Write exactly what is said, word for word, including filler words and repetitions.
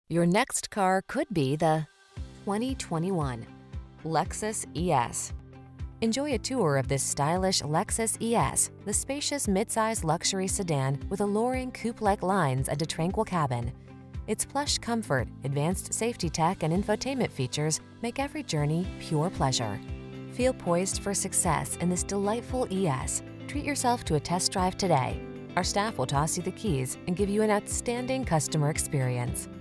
Your next car could be the twenty twenty-one Lexus E S. Enjoy a tour of this stylish Lexus E S, the spacious midsize luxury sedan with alluring coupe-like lines and a tranquil cabin. Its plush comfort, advanced safety tech, and infotainment features make every journey pure pleasure. Feel poised for success in this delightful E S. Treat yourself to a test drive today. Our staff will toss you the keys and give you an outstanding customer experience.